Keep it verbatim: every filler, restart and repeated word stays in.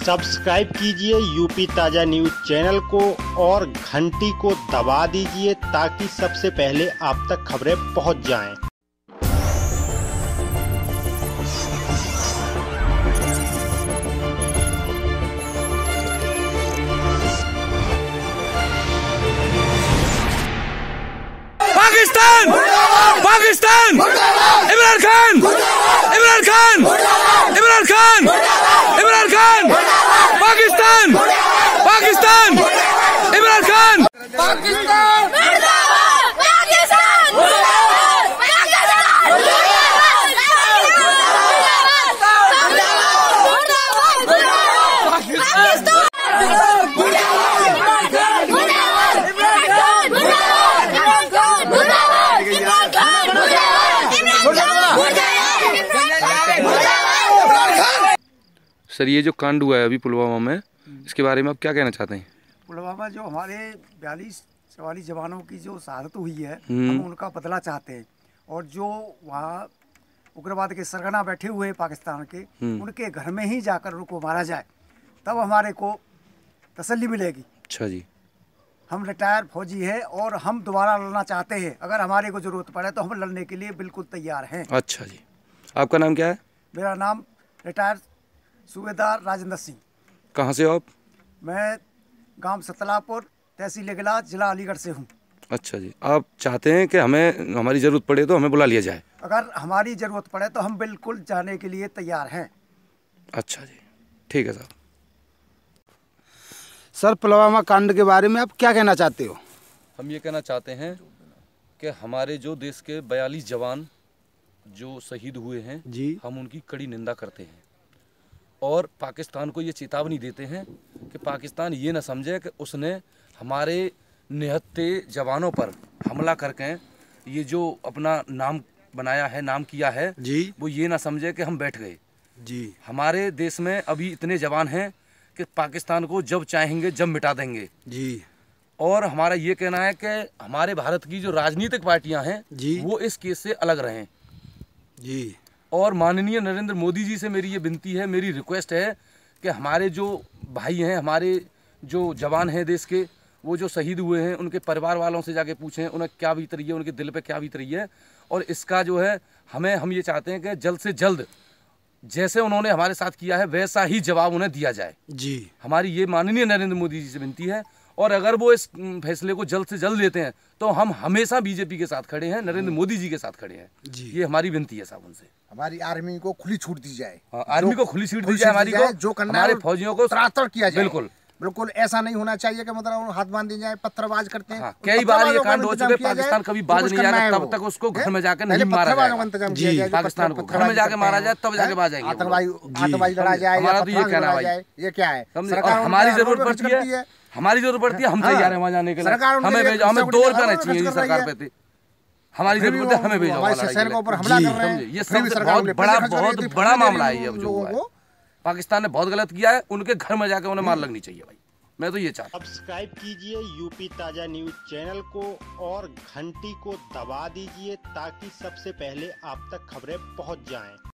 Subscribe कीजिए UP ताज़ा news channel को और घंटी को दबा दीजिए ताकि सबसे पहले आप तक खबरें पहुंच जाएं। पाकिस्तान पाकिस्तान इमरान खान इमरान खान इमरान खान इमरान खान पाकिस्तान पाकिस्तान इमरान खान पाकिस्तान सर, ये जो कांड हुआ है अभी पुलवामा में, इसके बारे में आप क्या कहना चाहते हैं? पुलवामा जो हमारे बयालीस चवालीस जवानों की जो शहादत हुई है, हम उनका बदला चाहते हैं। और जो वहाँ उग्रवाद के सरगना बैठे हुए पाकिस्तान के, उनके घर में ही जाकर उनको मारा जाए, तब हमारे को तसल्ली मिलेगी। अच्छा जी। हम रिटायर फौजी हैं और हम दोबारा लड़ना चाहते हैं। अगर हमारे को जरूरत पड़े तो हम लड़ने के लिए बिल्कुल तैयार हैं। अच्छा जी। आपका नाम क्या है? मेरा नाम रिटायर सूबेदार राजेंद्र सिंह। कहाँ से हो आप? मैं गांव सतलापुर, तहसील इगला, जिला अलीगढ़ से हूँ। अच्छा जी। आप चाहते हैं कि हमें हमारी ज़रूरत पड़े तो हमें बुला लिया जाए? अगर हमारी ज़रूरत पड़े तो हम बिल्कुल जाने के लिए तैयार हैं। अच्छा जी, ठीक है साहब। सर, पुलवामा कांड के बारे में आप क्या कहना चाहते हो? हम ये कहना चाहते हैं कि हमारे जो देश के बयालीस जवान जो शहीद हुए हैं जी, हम उनकी कड़ी निंदा करते हैं और पाकिस्तान को ये चेतावनी देते हैं कि पाकिस्तान ये ना समझे कि उसने हमारे निहत्थे जवानों पर हमला करके ये जो अपना नाम बनाया है, नाम किया है जी, वो ये ना समझे कि हम बैठ गए। जी। हमारे देश में अभी इतने जवान हैं कि पाकिस्तान को जब चाहेंगे जब मिटा देंगे जी। और हमारा ये कहना है कि हमारे भारत की जो राजनीतिक पार्टियां हैं जी, वो इस केस से अलग रहें। जी। और माननीय नरेंद्र मोदी जी से मेरी ये विनती है, मेरी रिक्वेस्ट है कि हमारे जो भाई हैं, हमारे जो जवान हैं देश के, वो जो शहीद हुए हैं, उनके परिवार वालों से जाके पूछें उन्हें क्या बीत रही है, उनके दिल पे क्या बीत रही है। और इसका जो है हमें हम ये चाहते हैं कि जल्द से जल्द जैसे उन्होंने हमारे साथ किया है वैसा ही जवाब उन्हें दिया जाए। जी। हमारी ये माननीय नरेंद्र मोदी जी से विनती है। और अगर वो इस फैसले को जल्द से जल्द लेते हैं तो हम हमेशा बीजेपी के साथ खड़े हैं, नरेंद्र मोदी जी के साथ खड़े हैं। जी। ये हमारी विनती है साहब उनसे। हमारी आर्मी को खुली छूट दी जाए। हाँ, आर्मी को खुली छूट दी जाए, हमारी को, जो करना हमारे फौजियों को तरातर किया जाए। बिल्कुल बिल्कुल ऐसा नहीं होना चाहिए कि मतलब हाथ बांध दी जाए, पत्थरबाज करते हैं। हाँ, कई बार ये कांड हो चुके, पाकिस्तान कभी बाज नहीं जाएगा तब तक उसको घर में जाकर नहीं मारा जाएगा। पाकिस्तान को घर में जाके मारा जाए तब जाके बाज जाएंगे। आतंकवादी लड़ा जाए, हमारा तो ये कहना है भाई, ये क्या है? हमारी जरूरत पड़ती है, हमारी जरूरत पड़ती है, हम तैयार हैं वहाँ जाने के लिए। हमें भेजो, हमें दो रुपया नहीं चाहिए सरकार पे। हमारी जरूरत है, हमें भेजो। ये सब बहुत बड़ा बहुत बड़ा मामला है। ये जो हुआ है पाकिस्तान ने बहुत गलत किया है, उनके घर में जाके उन्हें मार लगनी चाहिए भाई। मैं तो ये चाहता हूं। सब्सक्राइब कीजिए यूपी ताज़ा न्यूज़ चैनल को और घंटी को दबा दीजिए ताकि सबसे पहले आप तक खबरें पहुंच जाएं।